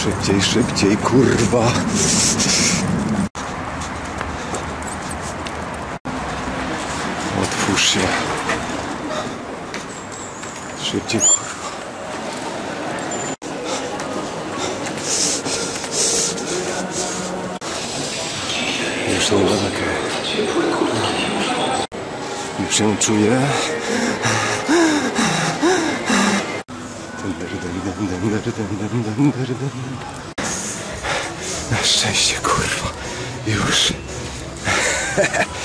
Szybciej, szybciej, kurwa. Otwórz się. Szybciej, kurwa. Już niedaleko. Już się czuję. Na szczęście, kurwa. Już.